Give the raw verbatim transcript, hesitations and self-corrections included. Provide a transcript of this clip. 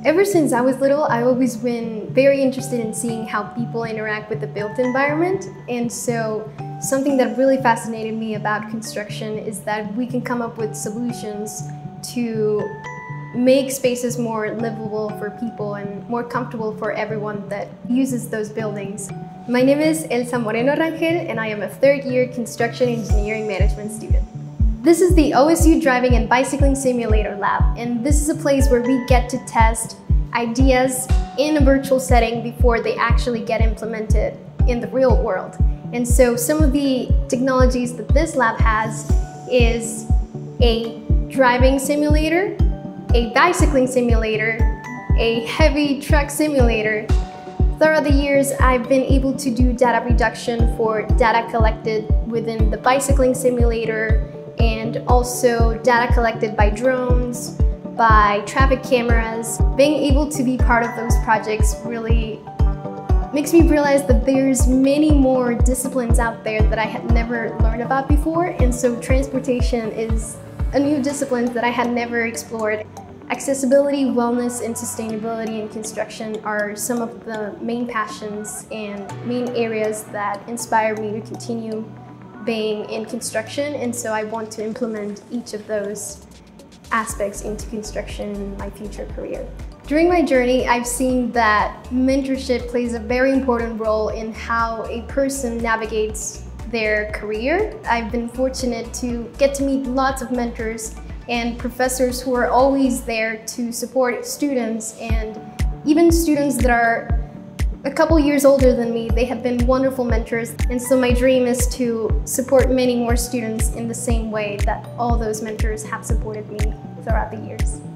Ever since I was little, I've always been very interested in seeing how people interact with the built environment. And so something that really fascinated me about construction is that we can come up with solutions to make spaces more livable for people and more comfortable for everyone that uses those buildings. My name is Elsa Moreno Rangel, and I am a third year construction engineering management student. This is the O S U Driving and Bicycling Simulator Lab, and this is a place where we get to test ideas in a virtual setting before they actually get implemented in the real world. And so some of the technologies that this lab has is a driving simulator, a bicycling simulator, a heavy truck simulator. Throughout the years, I've been able to do data reduction for data collected within the bicycling simulator, and also data collected by drones, by traffic cameras. Being able to be part of those projects really makes me realize that there's many more disciplines out there that I had never learned about before, and so transportation is a new discipline that I had never explored. Accessibility, wellness, and sustainability in construction are some of the main passions and main areas that inspire me to continue being in construction, and so I want to implement each of those aspects into construction in my future career. During my journey, I've seen that mentorship plays a very important role in how a person navigates their career. I've been fortunate to get to meet lots of mentors and professors who are always there to support students, and even students that are a couple years older than me. They have been wonderful mentors, and so my dream is to support many more students in the same way that all those mentors have supported me throughout the years.